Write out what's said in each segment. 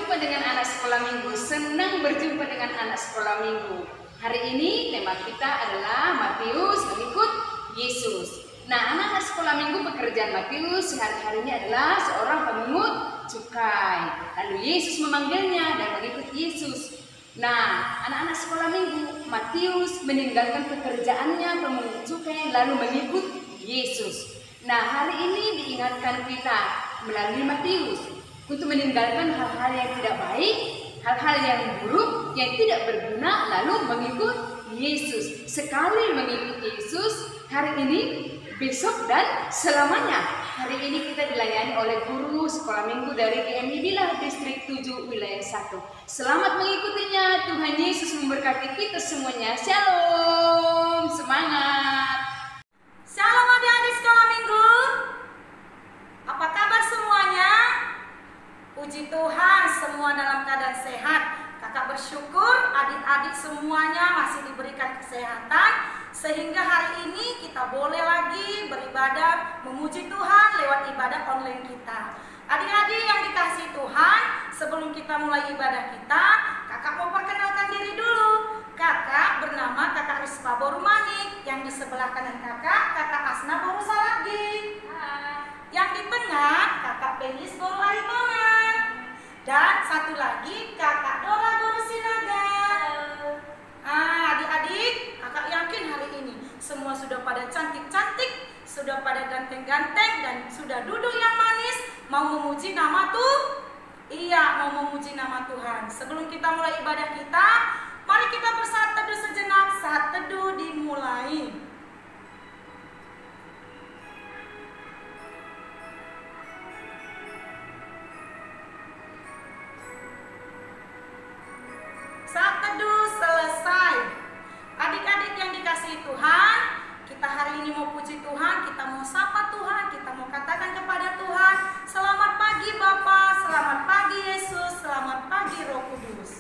berjumpa dengan anak sekolah minggu. Senang berjumpa dengan anak sekolah minggu. Hari ini tema kita adalah Matius mengikut Yesus. Nah, anak-anak sekolah minggu pekerjaan Matius sehari-harinya adalah seorang pemungut cukai. Lalu Yesus memanggilnya dan mengikut Yesus. Nah, anak-anak sekolah minggu, Matius meninggalkan pekerjaannya pemungut cukai lalu mengikut Yesus. Nah, hari ini diingatkan kita melalui Matius untuk meninggalkan hal-hal yang tidak baik, hal-hal yang buruk, yang tidak berguna, lalu mengikut Yesus. Sekali mengikut Yesus, hari ini, besok, dan selamanya. Hari ini kita dilayani oleh guru sekolah minggu dari GMI Bilah Distrik 7 Wilayah 1. Selamat mengikutinya. Tuhan Yesus memberkati kita semuanya. Shalom, semangat. Shalom adik-adik sekolah minggu. Apa kabar semuanya? Puji Tuhan, semua dalam keadaan sehat. Kakak bersyukur adik-adik semuanya masih diberikan kesehatan, sehingga hari ini kita boleh lagi beribadah memuji Tuhan lewat ibadah online kita. Adik-adik yang dikasihi Tuhan, sebelum kita mulai ibadah kita, kakak mau perkenalkan diri dulu. Kakak bernama Kakak Rispa Borumanik, yang di sebelah kanan kakak, Kakak Asna Boru Salagi. Yang di tengah, Kakak Belis Boru Arimona. Dan satu lagi, Kakak Dora Boru Sinaga. Adik-adik, kakak yakin hari ini semua sudah pada cantik-cantik, sudah pada ganteng-ganteng, dan sudah duduk yang manis, mau memuji nama Tuhan. Iya, mau memuji nama Tuhan. Sebelum kita mulai ibadah kita, mari kita bersaat teduh sejenak. Saat teduh dimulai. Saat teduh selesai. Adik-adik yang dikasihi Tuhan, kita hari ini mau puji Tuhan, kita mau sapa Tuhan, kita mau katakan kepada Tuhan, selamat pagi Bapa, selamat pagi Yesus, selamat pagi Roh Kudus.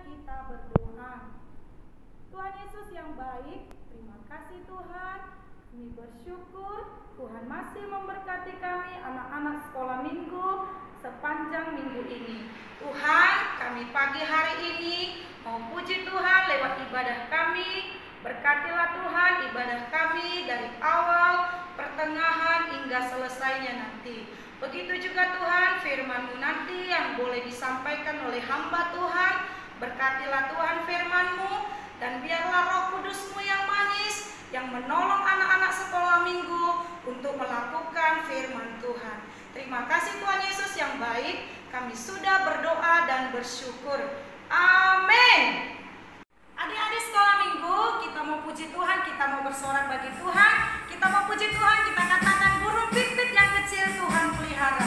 Tuhan Yesus yang baik, terima kasih Tuhan. Kami bersyukur Tuhan masih memberkati kami anak-anak sekolah minggu sepanjang minggu ini. Tuhan, kami pagi hari ini mau puji Tuhan lewat ibadah kami. Berkatilah Tuhan ibadah kami dari awal, pertengahan hingga selesainya nanti. Begitu juga Tuhan firman-Mu nanti yang boleh disampaikan oleh hamba Tuhan. Berkatilah Tuhan firman-Mu, dan biarlah Roh Kudus-Mu yang manis yang menolong anak-anak sekolah minggu untuk melakukan firman Tuhan. Terima kasih Tuhan Yesus yang baik. Kami sudah berdoa dan bersyukur. Amin. Adik-adik sekolah minggu, kita mau puji Tuhan, kita mau bersorak bagi Tuhan, kita mau puji Tuhan, kita katakan burung pipit yang kecil Tuhan pelihara.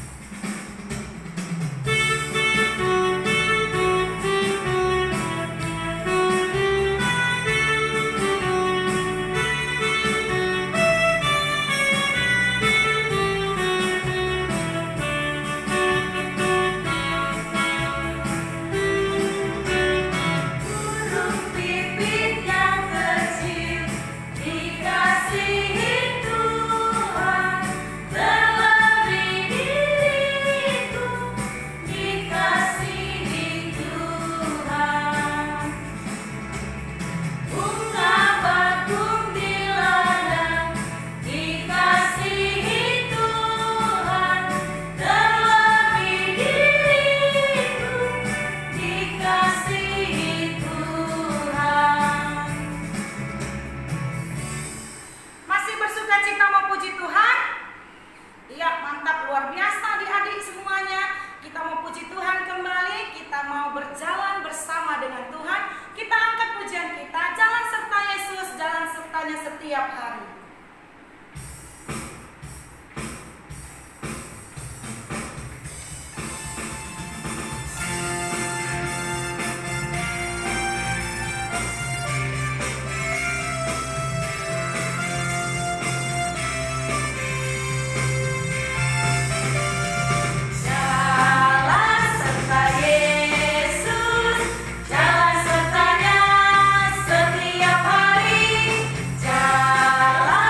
Setiap hari. Jalan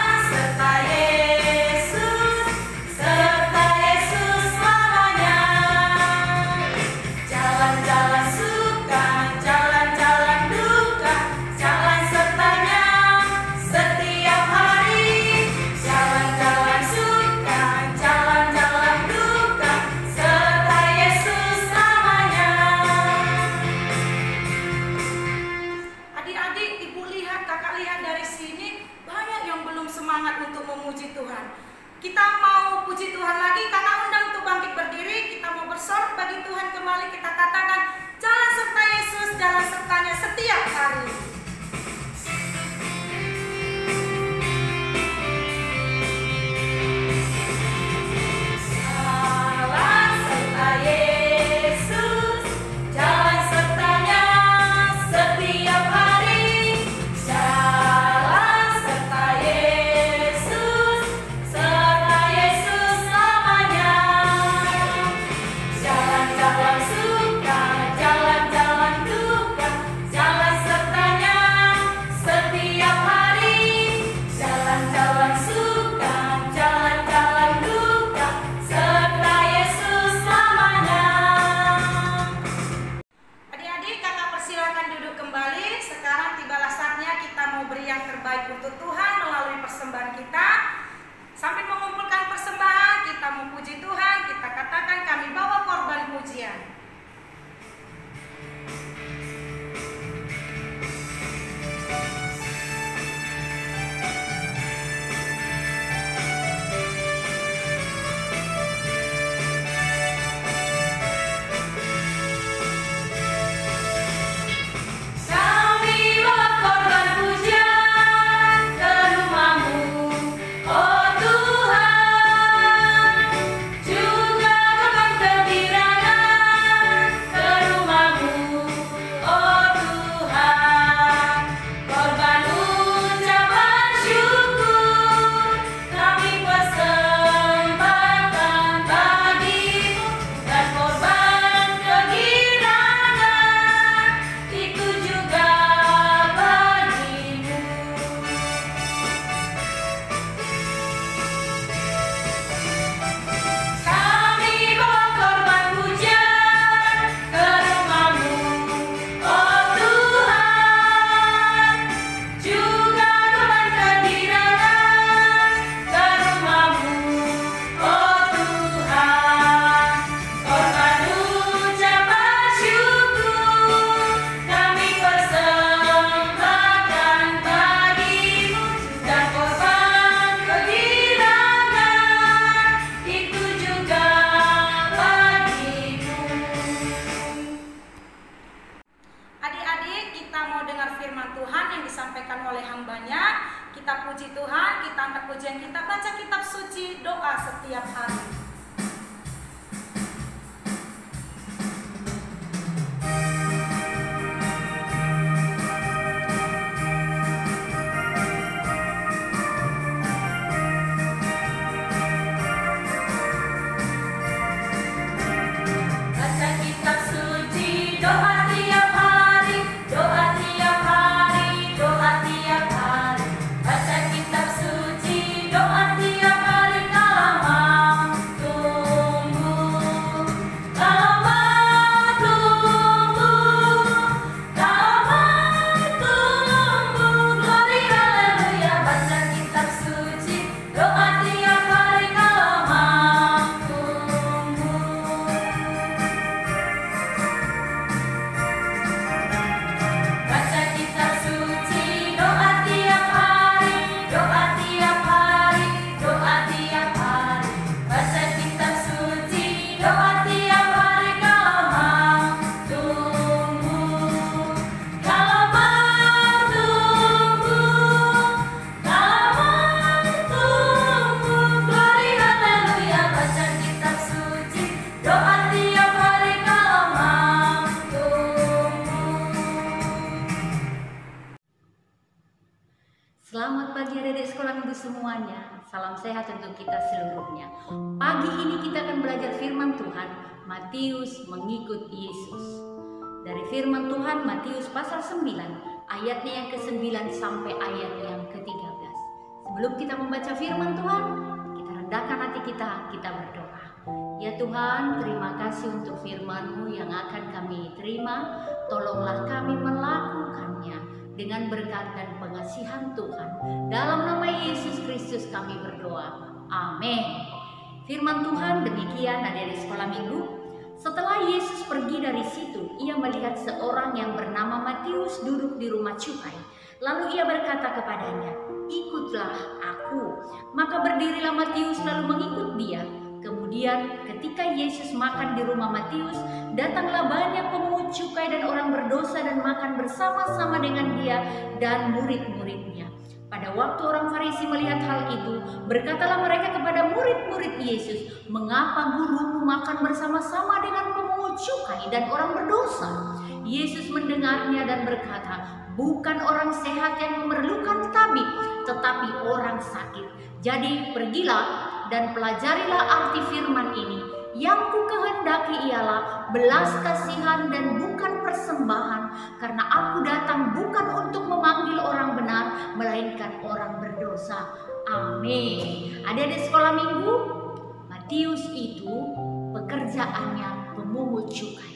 adik-adik sekolah minggu semuanya. Salam sehat untuk kita seluruhnya. Pagi ini kita akan belajar firman Tuhan, Matius mengikut Yesus. Dari firman Tuhan Matius pasal 9, ayatnya yang ke-9 sampai ayat yang ke-13. Sebelum kita membaca firman Tuhan, kita rendahkan hati kita berdoa. Ya Tuhan, terima kasih untuk firman-Mu yang akan kami terima. Tolonglah kami melakukannya dengan berkat dan pengasihan Tuhan. Dalam nama Yesus Kristus kami berdoa. Amin. Firman Tuhan demikian adik-adik sekolah minggu. Setelah Yesus pergi dari situ, ia melihat seorang yang bernama Matius duduk di rumah cukai. Lalu ia berkata kepadanya, "Ikutlah aku." Maka berdirilah Matius lalu mengikut dia. Kemudian ketika Yesus makan di rumah Matius, datanglah banyak pemungut cukai dan orang berdosa dan makan bersama-sama dengan dia dan murid-muridnya. Pada waktu orang Farisi melihat hal itu, berkatalah mereka kepada murid-murid Yesus, "Mengapa gurumu makan bersama-sama dengan pemungut cukai dan orang berdosa?" Yesus mendengarnya dan berkata, "Bukan orang sehat yang memerlukan tabib, tetapi orang sakit. Jadi pergilah dan pelajarilah arti firman ini. Yang ku kehendaki ialah belas kasihan dan bukan persembahan, karena aku datang bukan untuk memanggil orang benar, melainkan orang berdosa." Amin. Adik-adik sekolah minggu, Matius itu pekerjaannya pemungut cukai.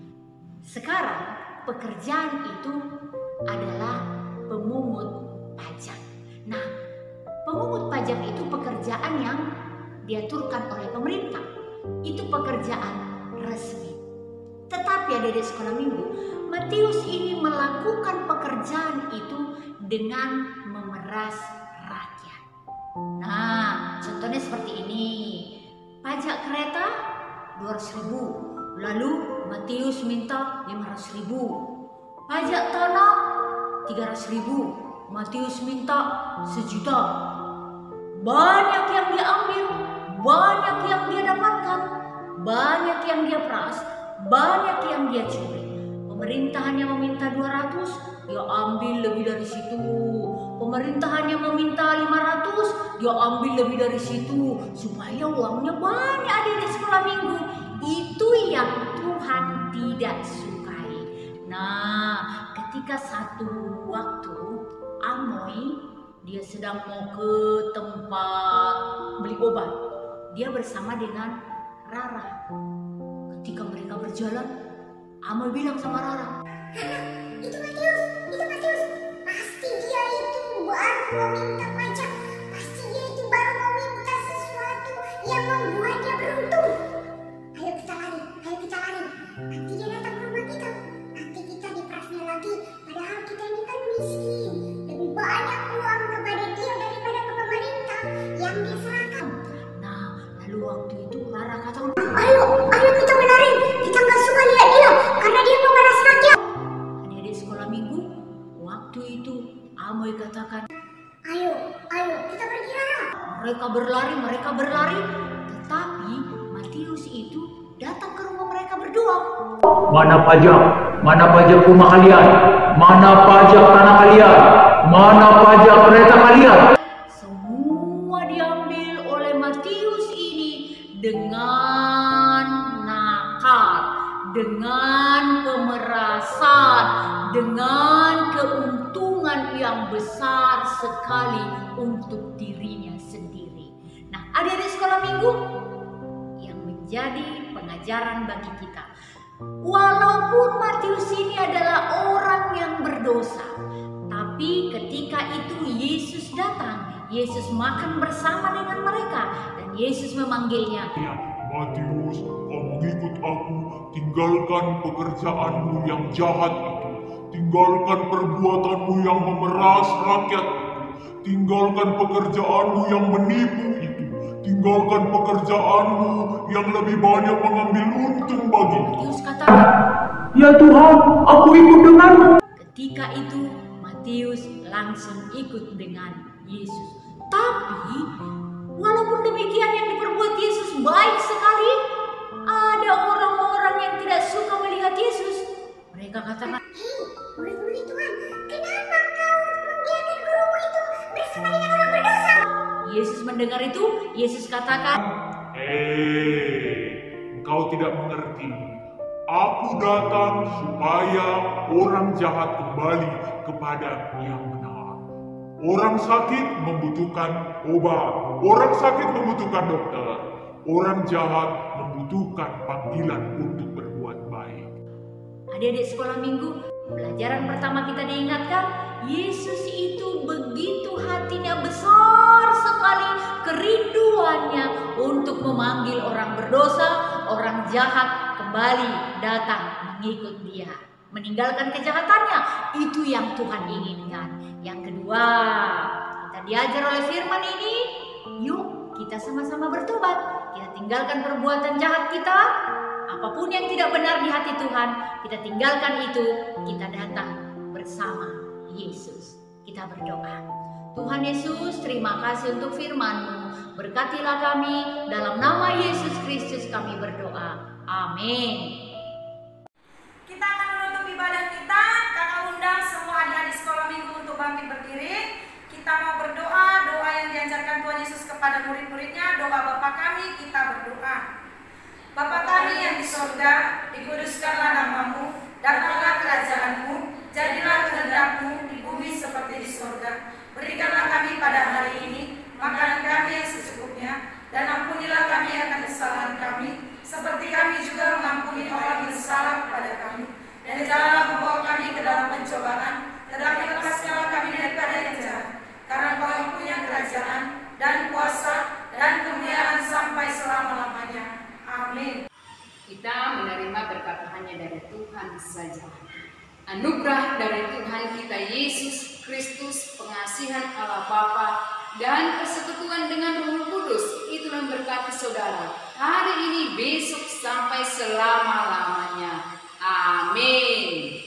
Sekarang pekerjaan itu adalah pemungut pajak. Nah, pemungut pajak itu pekerjaan yang diaturkan oleh pemerintah. Itu pekerjaan resmi. Tetapi adik-adik sekolah minggu, Matius ini melakukan pekerjaan itu dengan memeras rakyat. Nah, contohnya seperti ini. Pajak kereta 200.000. Lalu Matius minta 500.000. Pajak tanah 300.000. Matius minta 1.000.000. Banyak yang dia ambil, banyak yang dia dapatkan, banyak yang dia peras, banyak yang dia curi. Pemerintah hanya meminta 200, dia ambil lebih dari situ. Pemerintah hanya meminta 500, dia ambil lebih dari situ, supaya uangnya banyak adik-adik sekolah minggu. Itu yang Tuhan tidak sukai. Nah, ketika satu waktu Amoy, dia sedang mau ke tempat beli obat. Dia bersama dengan Rara. Ketika mereka berjalan, Amoy bilang sama Rara, Itu Matius. Pasti dia itu baru mau minta pajak. Pasti dia itu baru mau minta sesuatu yang membuat dia beruntung. Ayo kita lari. Nanti dia datang ke rumah kita. Nanti kita diperasnya lagi. Padahal kita ini kan miskin. Lebih banyak uang kepada dia daripada ke pemerintah yang diserahkan. Nah, lalu waktu itu Rara katakan, Ayo kita menari. Kita nggak suka lihat dia karena dia pemeras rakyat. adik-adik sekolah minggu, waktu itu Amoy katakan, Ayo kita pergi Rara. mereka berlari, tetapi Matius itu datang ke rumah mereka berdua. Mana pajak rumah kalian? Mana pajak tanah kalian? Mana pajak kereta kalian? Semua diambil oleh Matius ini dengan nakal, dengan pemerasan, dengan keuntungan yang besar sekali untuk dirinya sendiri. Nah, adik-adik sekolah minggu, yang menjadi pengajaran bagi kita, walaupun Matius ini adalah orang yang berdosa, tapi ketika itu Yesus datang, Yesus makan bersama dengan mereka, dan Yesus memanggilnya, Matius, kamu ikut aku, tinggalkan pekerjaanmu yang jahat itu, tinggalkan perbuatanmu yang memeras rakyat itu, tinggalkan pekerjaanmu yang menipu itu, tinggalkan pekerjaanmu yang lebih banyak mengambil untung bagimu. Matius katakan, Ya Tuhan, aku ikut denganmu. ketika itu Matius langsung ikut dengan Yesus. Tapi walaupun demikian yang diperbuat Yesus baik sekali, ada orang-orang yang tidak suka melihat Yesus. Mereka katakan, Hei, murid-murid Tuhan, kenapa kau membiarkan gurumu itu bersama dengan orang mendengar itu, Yesus katakan, Engkau tidak mengerti. Aku datang supaya orang jahat kembali kepada yang benar. Orang sakit membutuhkan obat, orang sakit membutuhkan dokter, orang jahat membutuhkan panggilan untuk berbuat baik. Adik-adik sekolah minggu, pelajaran pertama kita diingatkan, Yesus itu begitu hatinya besar sekali kerinduannya untuk memanggil orang berdosa, orang jahat kembali datang mengikut Dia, meninggalkan kejahatannya. Itu yang Tuhan inginkan. Yang kedua, kita diajar oleh firman ini, yuk kita sama-sama bertobat. Kita tinggalkan perbuatan jahat kita, apapun yang tidak benar di hati Tuhan, kita tinggalkan itu, kita datang bersama Yesus. Kita berdoa. Tuhan Yesus, terima kasih untuk firman-Mu. Berkatilah kami, dalam nama Yesus Kristus kami berdoa. Amin. Kita akan menutup ibadah kita. Kakak undang semua adik-adik sekolah minggu untuk bangkit berdiri. Kita mau berdoa, doa yang diajarkan Tuhan Yesus kepada murid-muridnya, doa Bapa kami, kita berdoa. Bapa kami yang di sorga, dikuduskanlah nama-Mu, datanglah kerajaan-Mu, jadilah kehendak-Mu di bumi seperti di sorga. Berikanlah kami pada hari ini makanan kami yang secukupnya, dan ampunilah kami akan kesalahan kami, seperti kami juga mengampuni orang yang bersalah kepada kami. Dan janganlah membawa kami ke dalam pencobaan, tetapi lepaskanlah kami daripada yang jahat. Karena Engkau yang punya kerajaan dan kuasa dan kemuliaan sampai selama-lamanya. Amin. Kita menerima berkat hanya dari Tuhan saja. Anugerah dari Tuhan kita Yesus Kristus, pengasihan Allah Bapa, dan persekutuan dengan Roh Kudus itu memberkati saudara hari ini, besok, sampai selama-lamanya. Amin.